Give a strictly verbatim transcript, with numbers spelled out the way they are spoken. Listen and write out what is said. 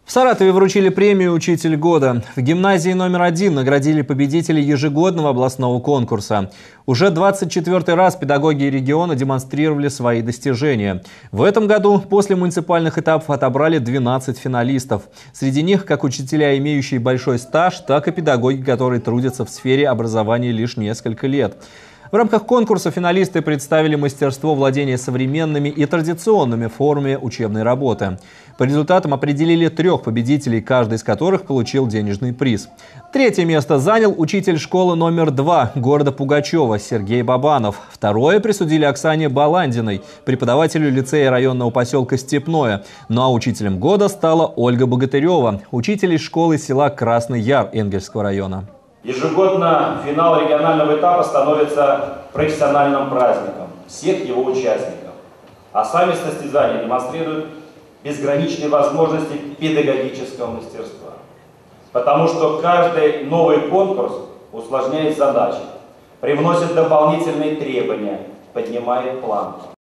В Саратове вручили премию «Учитель года». В гимназии номер один наградили победителей ежегодного областного конкурса. Уже двадцать четвёртый раз педагоги региона демонстрировали свои достижения. В этом году после муниципальных этапов отобрали двенадцать финалистов. Среди них как учителя, имеющие большой стаж, так и педагоги, которые трудятся в сфере образования лишь несколько лет. В рамках конкурса финалисты представили мастерство владения современными и традиционными формами учебной работы. По результатам определили трех победителей, каждый из которых получил денежный приз. Третье место занял учитель школы номер два города Пугачева Сергей Бабанов. Второе присудили Оксане Баландиной, преподавателю лицея районного поселка Степное. Ну а учителем года стала Ольга Богатырева, учитель из школы села Красный Яр Энгельского района. Ежегодно финал регионального этапа становится профессиональным праздником всех его участников. А сами состязания демонстрируют безграничные возможности педагогического мастерства. Потому что каждый новый конкурс усложняет задачи, привносит дополнительные требования, поднимает планку.